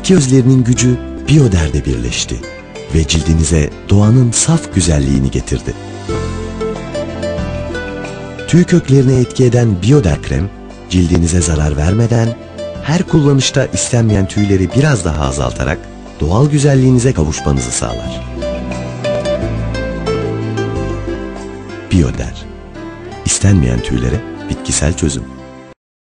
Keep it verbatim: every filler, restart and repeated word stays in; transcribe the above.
bitki özlerinin gücü Bioder'de birleşti ve cildinize doğanın saf güzelliğini getirdi. Tüy köklerine etki eden Bioder krem, cildinize zarar vermeden, her kullanışta istenmeyen tüyleri biraz daha azaltarak doğal güzelliğinize kavuşmanızı sağlar. Bioder, istenmeyen tüylere bitkisel çözüm.